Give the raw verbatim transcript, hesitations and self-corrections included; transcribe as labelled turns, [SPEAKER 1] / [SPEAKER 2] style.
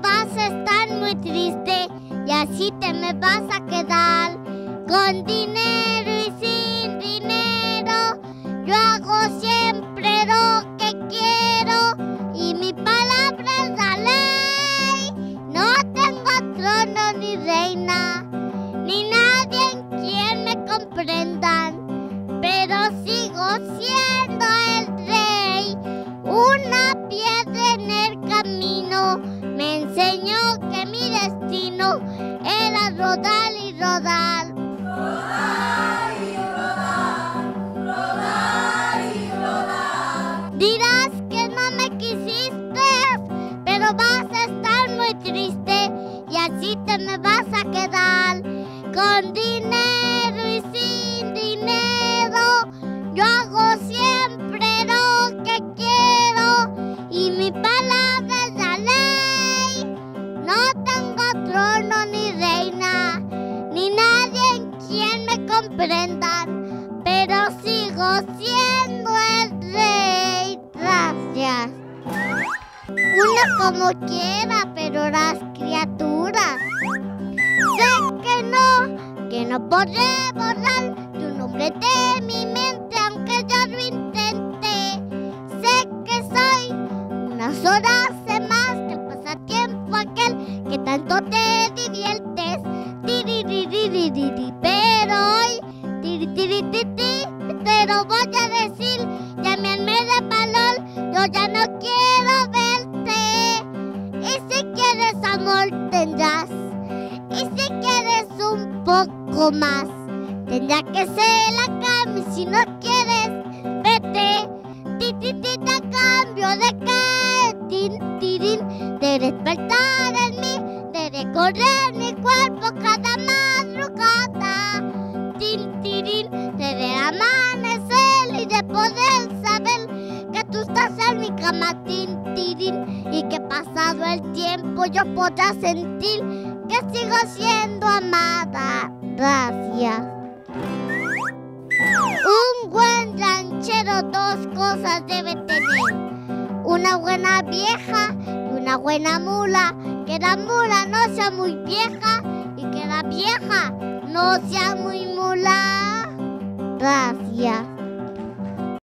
[SPEAKER 1] vas a estar muy triste y así te me vas a quedar. Con dinero y sin dinero, yo hago siempre lo que quiero y mi palabra es la ley. No tengo trono ni reina, ni nadie en quien me comprendan, pero sigo siendo el rey. Una piedra en el camino me enseñó que mi destino era rodar y rodar.
[SPEAKER 2] Rodar y rodar, rodar y rodar.
[SPEAKER 1] Dirás que no me quisiste, pero vas a estar muy triste y así te me vas a quedar. Con dinero y sin dinero, yo hago siempre lo que quiero y mi palabra es la ley. No tengo trono ni reina, ni nadie en quien me comprendan, pero sigo siendo el rey. Gracias. Uno como quiera, pero las criaturas. Sé que no, que no podré borrar tu nombre de mi mente, aunque yo lo intente. Sé que soy unas horas de más que el pasatiempo aquel que tanto te diviertes. Tiririririririri, pero hoy, tiriririri, te lo voy a decir, llámenme de valor, yo ya no quiero verte. Y si quieres amor tendrás, y si quieres un poco más, tendrá que ser la cama, y si no quieres, vete. Tititita cambio de que, tin, tirín, de despertar en mí, de recorrer mi cuerpo cada madrugada. Tin, tirín, de amanecer y de poder saber que tú estás en mi cama, tin, tirín, y que pasado el tiempo yo podrá sentir que sigo siendo amada. Gracias. Un buen ranchero dos cosas debe tener: una buena vieja y una buena mula. Que la mula no sea muy vieja y que la vieja no sea muy mula. Gracias.